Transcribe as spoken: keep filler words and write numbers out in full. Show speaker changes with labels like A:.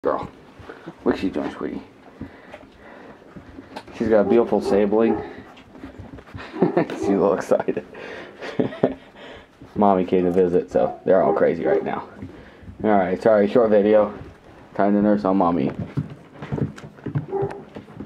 A: Girl. What she doing, sweetie? She's got a beautiful sibling. She's a little excited. Mommy came to visit, so they're all crazy right now. Alright, sorry, short video. Time to nurse on Mommy.